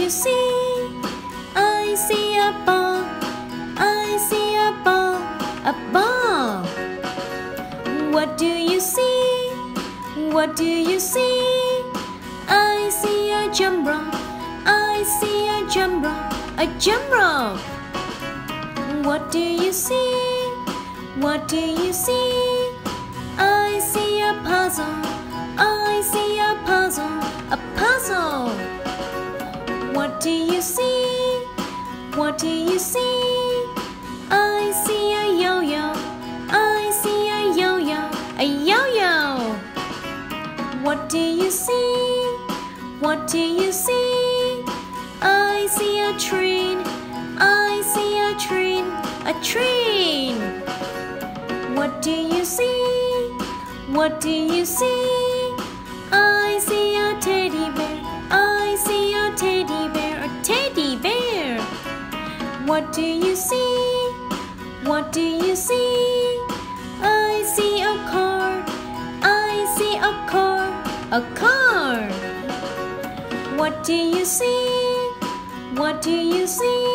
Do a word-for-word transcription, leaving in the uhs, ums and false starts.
you see? I see a ball. I see a ball. A ball. What do you see? What do you see? I see a jump rope. I see a jump rope. A jump rope. What do you see? What do you see? I see a puzzle. I see a puzzle. A puzzle. What do you see? What do you see? I see a yo-yo. I see a yo-yo. A yo-yo. What do you see? What do you see? I see a train. I see a train. A train. What do you see? What do you see? I see a teddy bear. I see a teddy bear. A teddy bear. What do you see? What do you see? I see a car. I see a car. A car. What do you see? What do you see?